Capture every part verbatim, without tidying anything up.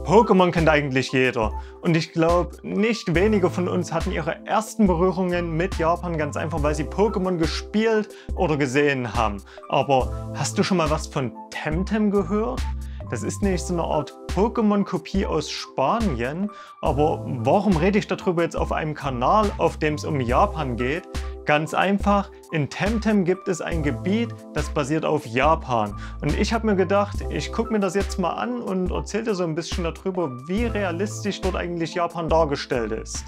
Pokémon kennt eigentlich jeder und ich glaube, nicht wenige von uns hatten ihre ersten Berührungen mit Japan ganz einfach, weil sie Pokémon gespielt oder gesehen haben. Aber hast du schon mal was von Temtem gehört? Das ist nämlich so eine Art Pokémon-Kopie aus Spanien, aber warum rede ich darüber jetzt auf einem Kanal, auf dem es um Japan geht? Ganz einfach, in Temtem gibt es ein Gebiet, das basiert auf Japan. Und ich habe mir gedacht, ich gucke mir das jetzt mal an und erzähle dir so ein bisschen darüber, wie realistisch dort eigentlich Japan dargestellt ist.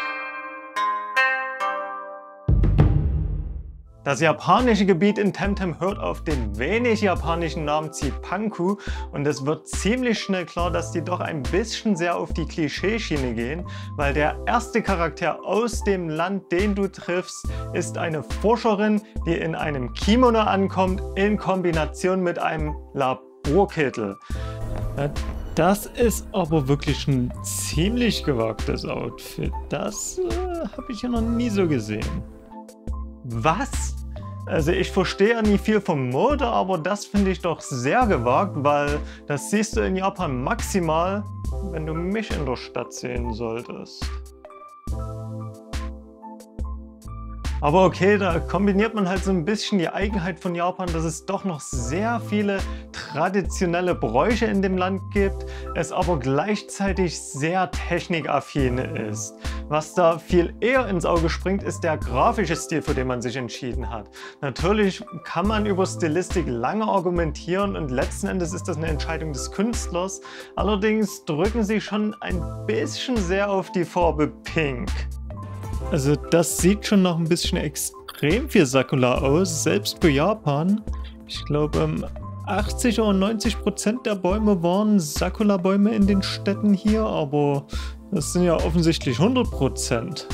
Das japanische Gebiet in Temtem hört auf den wenig japanischen Namen Zipanku und es wird ziemlich schnell klar, dass die doch ein bisschen sehr auf die Klischeeschiene gehen, weil der erste Charakter aus dem Land, den du triffst, ist eine Forscherin, die in einem Kimono ankommt, in Kombination mit einem Laborkittel. Das ist aber wirklich ein ziemlich gewagtes Outfit. Das äh, habe ich ja noch nie so gesehen. Was? Also ich verstehe ja nie viel von Mode, aber das finde ich doch sehr gewagt, weil das siehst du in Japan maximal, wenn du mich in der Stadt sehen solltest. Aber okay, da kombiniert man halt so ein bisschen die Eigenheit von Japan, dass es doch noch sehr viele traditionelle Bräuche in dem Land gibt, es aber gleichzeitig sehr technikaffin ist. Was da viel eher ins Auge springt, ist der grafische Stil, für den man sich entschieden hat. Natürlich kann man über Stilistik lange argumentieren und letzten Endes ist das eine Entscheidung des Künstlers. Allerdings drücken sie schon ein bisschen sehr auf die Farbe Pink. Also das sieht schon noch ein bisschen extrem viel Sakura aus, selbst für Japan. Ich glaube, achtzig oder neunzig Prozent der Bäume waren Sakura-Bäume in den Städten hier, aber das sind ja offensichtlich hundert Prozent.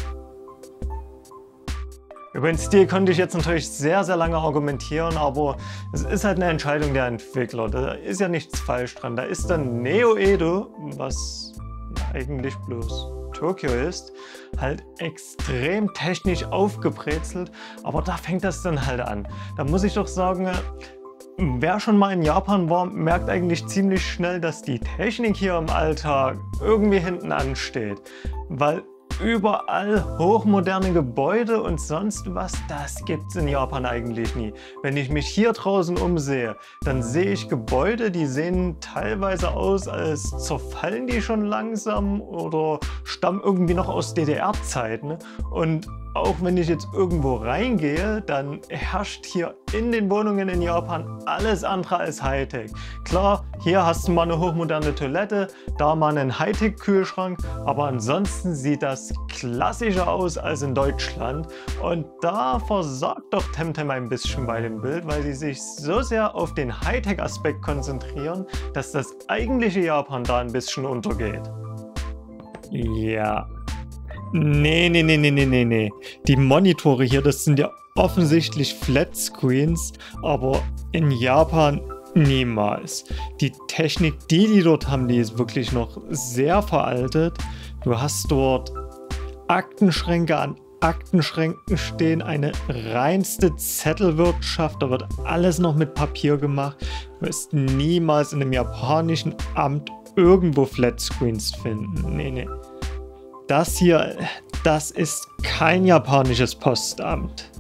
Über den Stil konnte ich jetzt natürlich sehr, sehr lange argumentieren, aber es ist halt eine Entscheidung der Entwickler. Da ist ja nichts falsch dran. Da ist dann Neo-Edo, was eigentlich bloß Tokio ist, halt extrem technisch aufgebrezelt, aber da fängt das dann halt an. Da muss ich doch sagen, wer schon mal in Japan war, merkt eigentlich ziemlich schnell, dass die Technik hier im Alltag irgendwie hinten ansteht, weil überall hochmoderne Gebäude und sonst was, das gibt's in Japan eigentlich nie. Wenn ich mich hier draußen umsehe, dann sehe ich Gebäude, die sehen teilweise aus, als zerfallen die schon langsam oder stammen irgendwie noch aus D D R-Zeiten. Und auch wenn ich jetzt irgendwo reingehe, dann herrscht hier in den Wohnungen in Japan alles andere als Hightech. Klar, hier hast du mal eine hochmoderne Toilette, da mal einen Hightech-Kühlschrank, aber ansonsten sieht das klassischer aus als in Deutschland. Und da versagt doch Temtem ein bisschen bei dem Bild, weil sie sich so sehr auf den Hightech-Aspekt konzentrieren, dass das eigentliche Japan da ein bisschen untergeht. Ja. Nee, nee, nee, nee, nee, nee, nee. Die Monitore hier, das sind ja offensichtlich Flatscreens, aber in Japan niemals. Die Technik, die die dort haben, die ist wirklich noch sehr veraltet. Du hast dort Aktenschränke an Aktenschränken stehen, eine reinste Zettelwirtschaft, da wird alles noch mit Papier gemacht. Du wirst niemals in einem japanischen Amt irgendwo Flatscreens finden. Nee, nee. Das hier, das ist kein japanisches Postamt.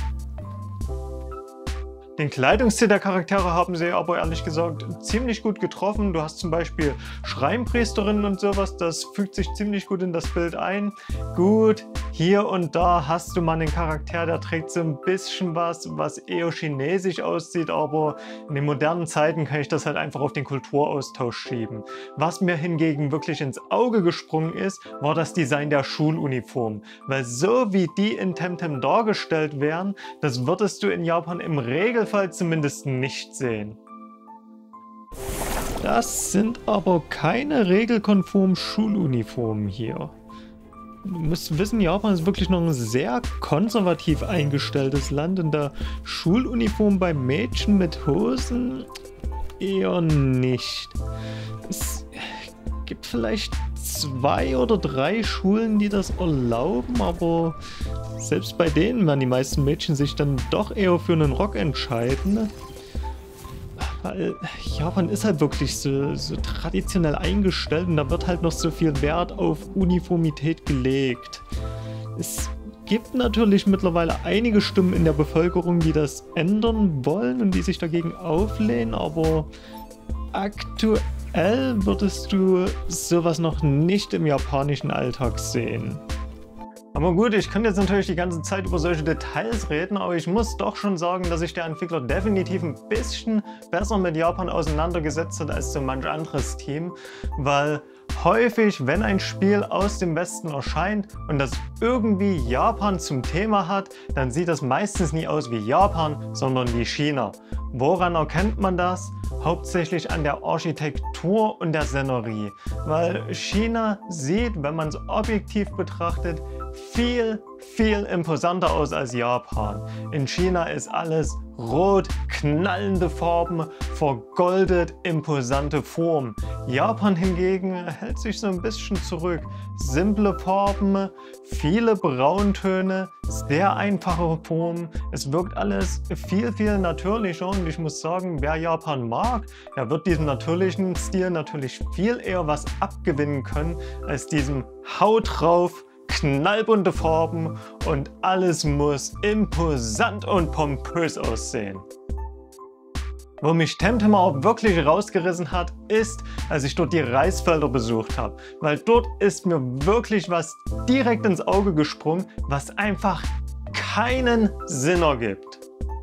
Den Kleidungsstil der Charaktere haben sie aber ehrlich gesagt ziemlich gut getroffen. Du hast zum Beispiel Schreinpriesterinnen und sowas, das fügt sich ziemlich gut in das Bild ein. Gut, hier und da hast du mal einen Charakter, der trägt so ein bisschen was, was eher chinesisch aussieht, aber in den modernen Zeiten kann ich das halt einfach auf den Kulturaustausch schieben. Was mir hingegen wirklich ins Auge gesprungen ist, war das Design der Schuluniform. Weil so wie die in Temtem dargestellt werden, das würdest du in Japan im Regelfall zumindest nicht sehen. Das sind aber keine regelkonformen Schuluniformen hier. Du musst wissen, Japan ist wirklich noch ein sehr konservativ eingestelltes Land. In der Schuluniform bei Mädchen mit Hosen eher nicht. Es gibt vielleicht zwei oder drei Schulen, die das erlauben, aber selbst bei denen werden die meisten Mädchen sich dann doch eher für einen Rock entscheiden. Weil Japan ist halt wirklich so, so traditionell eingestellt und da wird halt noch so viel Wert auf Uniformität gelegt. Es gibt natürlich mittlerweile einige Stimmen in der Bevölkerung, die das ändern wollen und die sich dagegen auflehnen, aber aktuell würdest du sowas noch nicht im japanischen Alltag sehen. Aber gut, ich könnte jetzt natürlich die ganze Zeit über solche Details reden, aber ich muss doch schon sagen, dass sich der Entwickler definitiv ein bisschen besser mit Japan auseinandergesetzt hat als so manch anderes Team, weil häufig, wenn ein Spiel aus dem Westen erscheint und das irgendwie Japan zum Thema hat, dann sieht das meistens nie aus wie Japan, sondern wie China. Woran erkennt man das? Hauptsächlich an der Architektur und der Szenerie, weil China sieht, wenn man es objektiv betrachtet, viel, viel imposanter aus als Japan. In China ist alles rot, knallende Farben, vergoldet, imposante Formen. Japan hingegen hält sich so ein bisschen zurück. Simple Farben, viele Brauntöne, sehr einfache Formen. Es wirkt alles viel, viel natürlicher und ich muss sagen, wer Japan mag, der wird diesem natürlichen Stil natürlich viel eher was abgewinnen können, als diesem Haut drauf, knallbunte Farben und alles muss imposant und pompös aussehen. Wo mich Temtem auch wirklich rausgerissen hat, ist, als ich dort die Reisfelder besucht habe. Weil dort ist mir wirklich was direkt ins Auge gesprungen, was einfach keinen Sinn ergibt.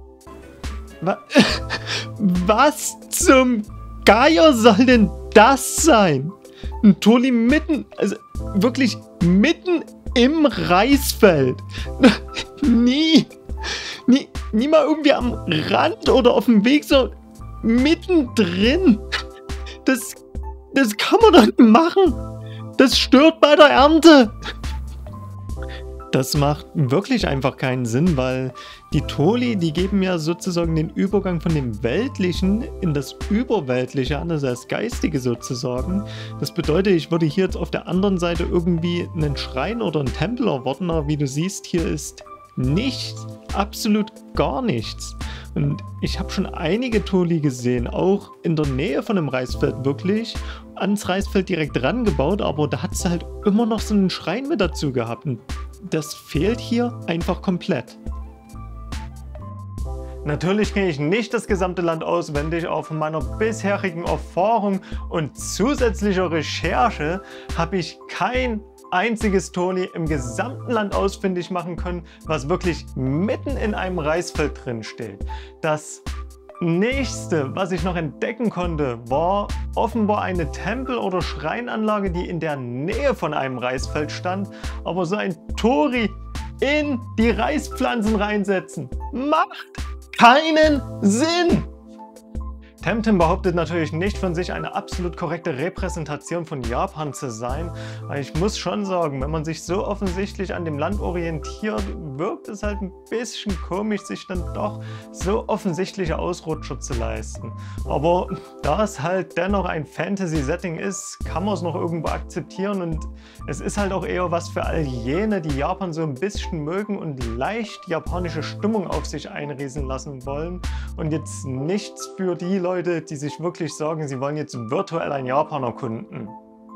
Was zum Geier soll denn das sein? Ein Toli mitten, also wirklich mitten im Reisfeld. Nie, nie, nie mal irgendwie am Rand oder auf dem Weg, so mittendrin. Das, das kann man doch nicht machen. Das stört bei der Ernte. Das macht wirklich einfach keinen Sinn, weil die Toli, die geben ja sozusagen den Übergang von dem Weltlichen in das Überweltliche an, also das Geistige sozusagen. Das bedeutet, ich würde hier jetzt auf der anderen Seite irgendwie einen Schrein oder einen Tempel erwarten, aber wie du siehst, hier ist nichts, absolut gar nichts. Und ich habe schon einige Toli gesehen, auch in der Nähe von dem Reisfeld wirklich, ans Reisfeld direkt dran gebaut, aber da hat es halt immer noch so einen Schrein mit dazu gehabt. Und das fehlt hier einfach komplett. Natürlich kenne ich nicht das gesamte Land auswendig, aber von meiner bisherigen Erfahrung und zusätzlicher Recherche habe ich kein einziges Toli im gesamten Land ausfindig machen können, was wirklich mitten in einem Reisfeld drin steht. Das nächste, was ich noch entdecken konnte, war offenbar eine Tempel- oder Schreinanlage, die in der Nähe von einem Reisfeld stand, aber so ein Tori in die Reispflanzen reinsetzen macht keinen Sinn! Temtem behauptet natürlich nicht von sich, eine absolut korrekte Repräsentation von Japan zu sein. Aber ich muss schon sagen, wenn man sich so offensichtlich an dem Land orientiert, wirkt es halt ein bisschen komisch, sich dann doch so offensichtliche Ausrutscher zu leisten. Aber da es halt dennoch ein Fantasy-Setting ist, kann man es noch irgendwo akzeptieren und es ist halt auch eher was für all jene, die Japan so ein bisschen mögen und leicht japanische Stimmung auf sich einrieseln lassen wollen und jetzt nichts für die Leute, die sich wirklich sagen, sie wollen jetzt virtuell ein Japan erkunden.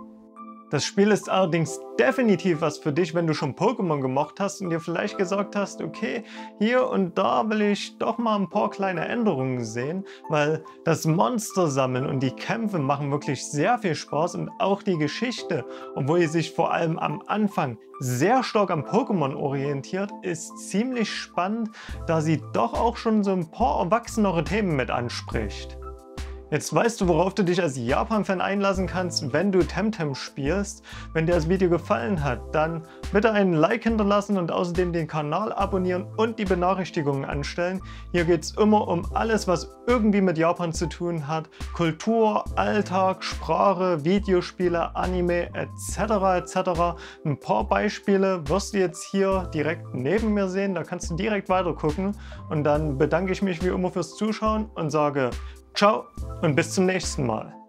Das Spiel ist allerdings definitiv was für dich, wenn du schon Pokémon gemocht hast und dir vielleicht gesagt hast, okay, hier und da will ich doch mal ein paar kleine Änderungen sehen, weil das Monster sammeln und die Kämpfe machen wirklich sehr viel Spaß und auch die Geschichte, obwohl sie sich vor allem am Anfang sehr stark am Pokémon orientiert, ist ziemlich spannend, da sie doch auch schon so ein paar erwachsenere Themen mit anspricht. Jetzt weißt du, worauf du dich als Japan-Fan einlassen kannst, wenn du Temtem spielst. Wenn dir das Video gefallen hat, dann bitte einen Like hinterlassen und außerdem den Kanal abonnieren und die Benachrichtigungen anstellen. Hier geht es immer um alles, was irgendwie mit Japan zu tun hat. Kultur, Alltag, Sprache, Videospiele, Anime et cetera et cetera. Ein paar Beispiele wirst du jetzt hier direkt neben mir sehen, da kannst du direkt weiter gucken. Und dann bedanke ich mich wie immer fürs Zuschauen und sage Ciao und bis zum nächsten Mal.